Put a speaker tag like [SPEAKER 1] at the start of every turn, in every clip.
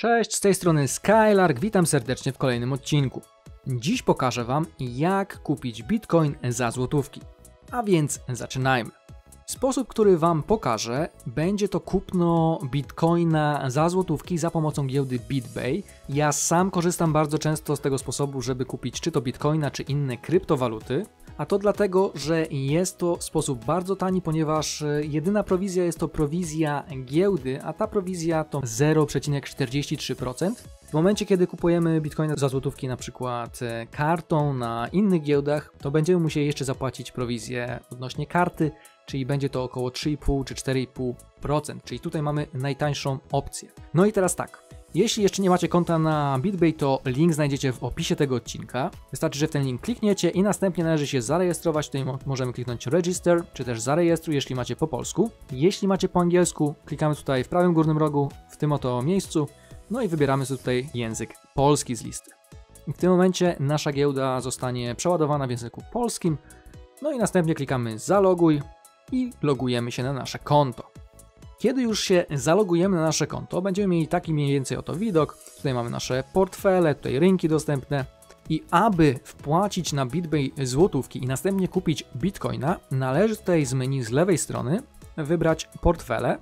[SPEAKER 1] Cześć, z tej strony Skylark, witam serdecznie w kolejnym odcinku. Dziś pokażę Wam, jak kupić Bitcoin za złotówki. A więc zaczynajmy. Sposób, który Wam pokażę, będzie to kupno Bitcoina za złotówki za pomocą giełdy BitBay. Ja sam korzystam bardzo często z tego sposobu, żeby kupić czy to Bitcoina, czy inne kryptowaluty. A to dlatego, że jest to sposób bardzo tani, ponieważ jedyna prowizja jest to prowizja giełdy, a ta prowizja to 0,43%. W momencie, kiedy kupujemy Bitcoina za złotówki na przykład kartą na innych giełdach, to będziemy musieli jeszcze zapłacić prowizję odnośnie karty, czyli będzie to około 3,5 czy 4,5%, czyli tutaj mamy najtańszą opcję. No i teraz tak. Jeśli jeszcze nie macie konta na BitBay, to link znajdziecie w opisie tego odcinka. Wystarczy, że w ten link klikniecie i następnie należy się zarejestrować. Tutaj możemy kliknąć Register, czy też zarejestruj, jeśli macie po polsku. Jeśli macie po angielsku, klikamy tutaj w prawym górnym rogu, w tym oto miejscu. No i wybieramy sobie tutaj język polski z listy. I w tym momencie nasza giełda zostanie przeładowana w języku polskim. No i następnie klikamy Zaloguj i logujemy się na nasze konto. Kiedy już się zalogujemy na nasze konto, będziemy mieli taki mniej więcej oto widok. Tutaj mamy nasze portfele, tutaj rynki dostępne. I aby wpłacić na BitBay złotówki i następnie kupić Bitcoina, należy tutaj z menu z lewej strony wybrać portfele.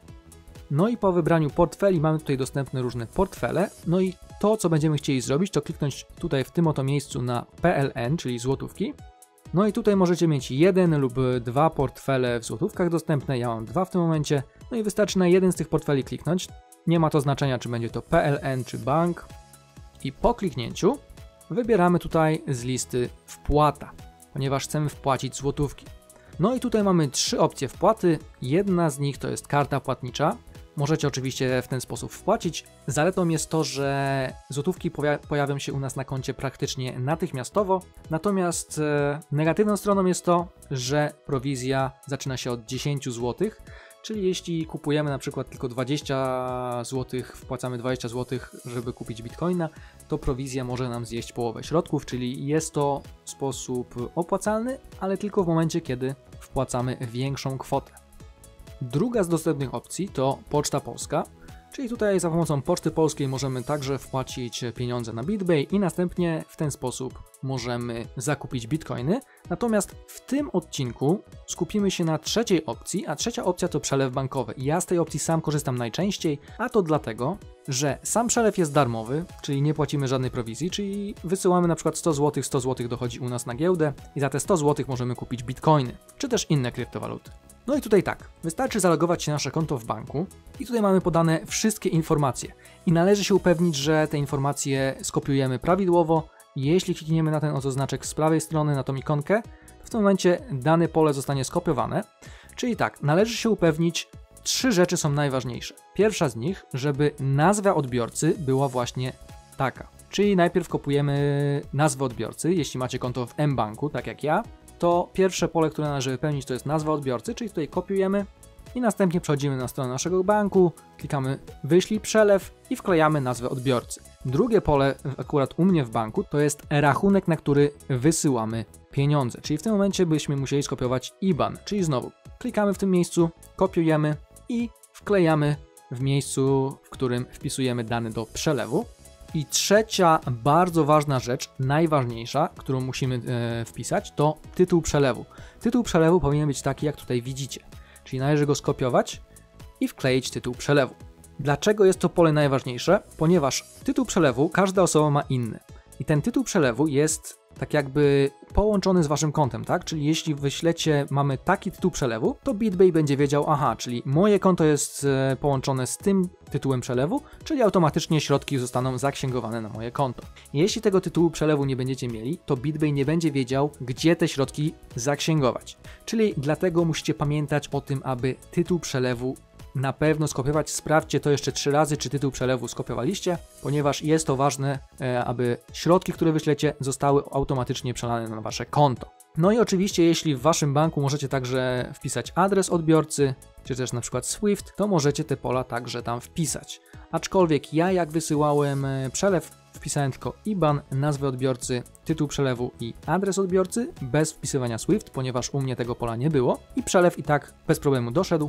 [SPEAKER 1] No i po wybraniu portfeli mamy tutaj dostępne różne portfele. No i to, co będziemy chcieli zrobić, to kliknąć tutaj w tym oto miejscu na PLN, czyli złotówki. No i tutaj możecie mieć jeden lub dwa portfele w złotówkach dostępne, ja mam dwa w tym momencie. No i wystarczy na jeden z tych portfeli kliknąć. Nie ma to znaczenia, czy będzie to PLN czy bank. I po kliknięciu wybieramy tutaj z listy wpłata, ponieważ chcemy wpłacić złotówki. No i tutaj mamy trzy opcje wpłaty. Jedna z nich to jest karta płatnicza. Możecie oczywiście w ten sposób wpłacić. Zaletą jest to, że złotówki pojawią się u nas na koncie praktycznie natychmiastowo. Natomiast negatywną stroną jest to, że prowizja zaczyna się od 10 zł. Czyli jeśli kupujemy na przykład tylko 20 zł, wpłacamy 20 zł, żeby kupić Bitcoina, to prowizja może nam zjeść połowę środków, czyli jest to sposób opłacalny, ale tylko w momencie, kiedy wpłacamy większą kwotę. Druga z dostępnych opcji to Poczta Polska, czyli tutaj za pomocą Poczty Polskiej możemy także wpłacić pieniądze na BitBay i następnie w ten sposób możemy zakupić Bitcoiny. Natomiast w tym odcinku skupimy się na trzeciej opcji, a trzecia opcja to przelew bankowy. Ja z tej opcji sam korzystam najczęściej, a to dlatego, że sam przelew jest darmowy, czyli nie płacimy żadnej prowizji, czyli wysyłamy na przykład 100 zł dochodzi u nas na giełdę i za te 100 zł możemy kupić Bitcoiny, czy też inne kryptowaluty. No i tutaj tak, wystarczy zalogować się na nasze konto w banku i tutaj mamy podane wszystkie informacje i należy się upewnić, że te informacje skopiujemy prawidłowo. Jeśli klikniemy na ten oto znaczek z prawej strony, na tą ikonkę, to w tym momencie dane pole zostanie skopiowane. Czyli tak, należy się upewnić, trzy rzeczy są najważniejsze. Pierwsza z nich, żeby nazwa odbiorcy była właśnie taka. Czyli najpierw kopiujemy nazwę odbiorcy, jeśli macie konto w mBanku, tak jak ja, to pierwsze pole, które należy wypełnić, to jest nazwa odbiorcy, czyli tutaj kopiujemy i następnie przechodzimy na stronę naszego banku, klikamy wyślij przelew i wklejamy nazwę odbiorcy. Drugie pole, akurat u mnie w banku, to jest rachunek, na który wysyłamy pieniądze, czyli w tym momencie byśmy musieli skopiować IBAN, czyli znowu klikamy w tym miejscu, kopiujemy i wklejamy w miejscu, w którym wpisujemy dane do przelewu. I trzecia bardzo ważna rzecz, najważniejsza, którą musimy wpisać, to tytuł przelewu. Tytuł przelewu powinien być taki, jak tutaj widzicie, czyli należy go skopiować i wkleić tytuł przelewu. Dlaczego jest to pole najważniejsze? Ponieważ tytuł przelewu każda osoba ma inny i ten tytuł przelewu jest tak jakby połączony z waszym kontem, tak? Czyli jeśli wyślecie, mamy taki tytuł przelewu, to BitBay będzie wiedział, aha, czyli moje konto jest połączone z tym tytułem przelewu, czyli automatycznie środki zostaną zaksięgowane na moje konto. Jeśli tego tytułu przelewu nie będziecie mieli, to BitBay nie będzie wiedział, gdzie te środki zaksięgować. Czyli dlatego musicie pamiętać o tym, aby tytuł przelewu na pewno skopiować. Sprawdźcie to jeszcze 3 razy, czy tytuł przelewu skopiowaliście, ponieważ jest to ważne, aby środki, które wyślecie, zostały automatycznie przelane na wasze konto. No i oczywiście, jeśli w waszym banku możecie także wpisać adres odbiorcy, czy też na przykład SWIFT, to możecie te pola także tam wpisać. Aczkolwiek ja, jak wysyłałem przelew, wpisałem tylko IBAN, nazwę odbiorcy, tytuł przelewu i adres odbiorcy bez wpisywania SWIFT, ponieważ u mnie tego pola nie było i przelew i tak bez problemu doszedł.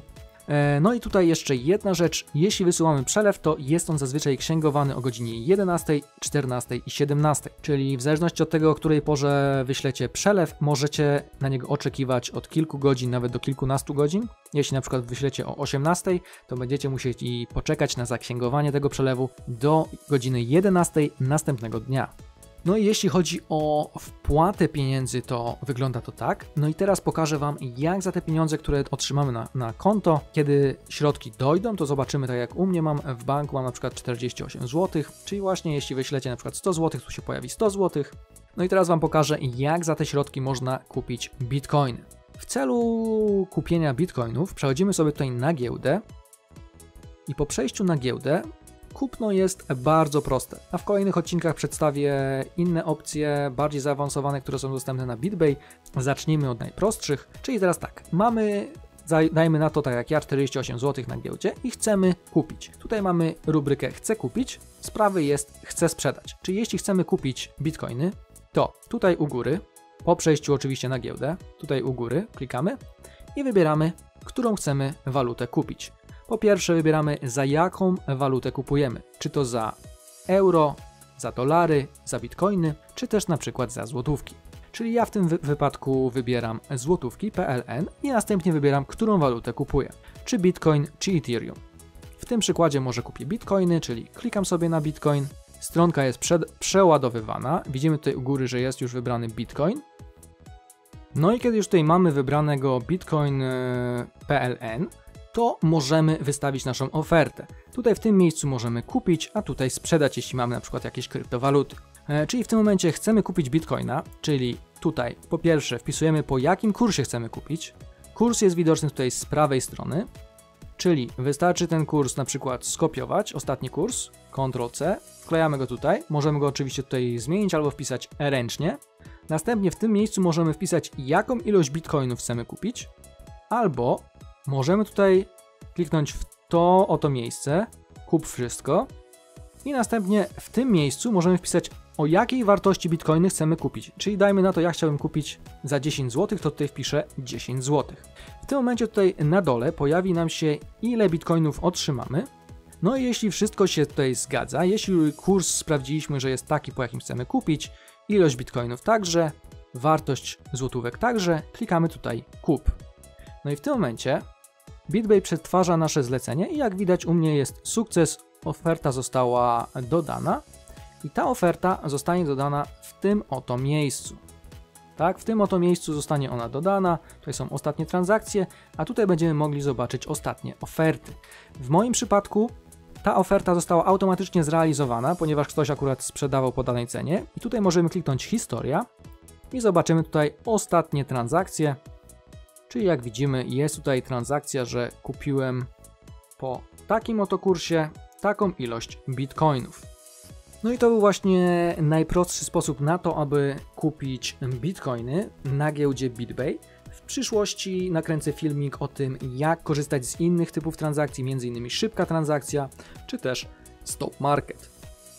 [SPEAKER 1] No i tutaj jeszcze jedna rzecz, jeśli wysyłamy przelew, to jest on zazwyczaj księgowany o godzinie 11, 14 i 17, czyli w zależności od tego, o której porze wyślecie przelew, możecie na niego oczekiwać od kilku godzin, nawet do kilkunastu godzin. Jeśli na przykład wyślecie o 18, to będziecie musieli poczekać na zaksięgowanie tego przelewu do godziny 11 następnego dnia. No i jeśli chodzi o wpłatę pieniędzy, to wygląda to tak. No i teraz pokażę Wam, jak za te pieniądze, które otrzymamy na konto, kiedy środki dojdą, to zobaczymy, tak jak u mnie mam w banku, mam na przykład 48 zł, czyli właśnie jeśli wyślecie na przykład 100 zł, tu się pojawi 100 zł. No i teraz Wam pokażę, jak za te środki można kupić bitcoiny. W celu kupienia bitcoinów przechodzimy sobie tutaj na giełdę i po przejściu na giełdę kupno jest bardzo proste, a w kolejnych odcinkach przedstawię inne opcje, bardziej zaawansowane, które są dostępne na BitBay. Zacznijmy od najprostszych, czyli teraz tak, dajmy na to tak jak ja 48 zł na giełdzie i chcemy kupić. Tutaj mamy rubrykę chcę kupić, z prawej jest chcę sprzedać, czyli jeśli chcemy kupić bitcoiny, to tutaj u góry, po przejściu oczywiście na giełdę, tutaj u góry klikamy i wybieramy, którą chcemy walutę kupić. Po pierwsze wybieramy, za jaką walutę kupujemy, czy to za euro, za dolary, za bitcoiny, czy też na przykład za złotówki. Czyli ja w tym wypadku wybieram złotówki PLN i następnie wybieram, którą walutę kupuję, czy bitcoin, czy ethereum. W tym przykładzie może kupię bitcoiny, czyli klikam sobie na bitcoin, stronka jest przeładowywana, widzimy tutaj u góry, że jest już wybrany bitcoin. No i kiedy już tutaj mamy wybranego bitcoin PLN, to możemy wystawić naszą ofertę. Tutaj w tym miejscu możemy kupić, a tutaj sprzedać, jeśli mamy na przykład jakieś kryptowaluty. Czyli w tym momencie chcemy kupić bitcoina, czyli tutaj po pierwsze wpisujemy, po jakim kursie chcemy kupić. Kurs jest widoczny tutaj z prawej strony, czyli wystarczy ten kurs na przykład skopiować, ostatni kurs, Ctrl+C, wklejamy go tutaj, możemy go oczywiście tutaj zmienić albo wpisać ręcznie. Następnie w tym miejscu możemy wpisać, jaką ilość bitcoinów chcemy kupić, albo możemy tutaj kliknąć w to oto miejsce, kup wszystko i następnie w tym miejscu możemy wpisać, o jakiej wartości bitcoiny chcemy kupić. Czyli dajmy na to, ja chciałbym kupić za 10 zł, to tutaj wpiszę 10 zł. W tym momencie tutaj na dole pojawi nam się, ile bitcoinów otrzymamy. No i jeśli wszystko się tutaj zgadza, jeśli kurs sprawdziliśmy, że jest taki, po jakim chcemy kupić, ilość bitcoinów także, wartość złotówek także, klikamy tutaj kup. No i w tym momencie BitBay przetwarza nasze zlecenie i jak widać u mnie jest sukces, oferta została dodana i ta oferta zostanie dodana w tym oto miejscu. Tak, w tym oto miejscu zostanie ona dodana, tutaj są ostatnie transakcje, a tutaj będziemy mogli zobaczyć ostatnie oferty. W moim przypadku ta oferta została automatycznie zrealizowana, ponieważ ktoś akurat sprzedawał po danej cenie i tutaj możemy kliknąć historia i zobaczymy tutaj ostatnie transakcje. Czyli jak widzimy, jest tutaj transakcja, że kupiłem po takim oto kursie taką ilość bitcoinów. No i to był właśnie najprostszy sposób na to, aby kupić bitcoiny na giełdzie BitBay. W przyszłości nakręcę filmik o tym, jak korzystać z innych typów transakcji, m.in. szybka transakcja, czy też stop market.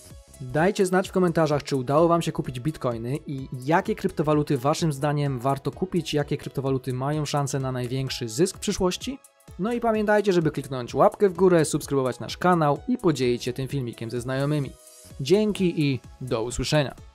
[SPEAKER 1] Dajcie znać w komentarzach, czy udało Wam się kupić bitcoiny i jakie kryptowaluty Waszym zdaniem warto kupić, jakie kryptowaluty mają szansę na największy zysk w przyszłości. No i pamiętajcie, żeby kliknąć łapkę w górę, subskrybować nasz kanał i podzielić się tym filmikiem ze znajomymi. Dzięki i do usłyszenia.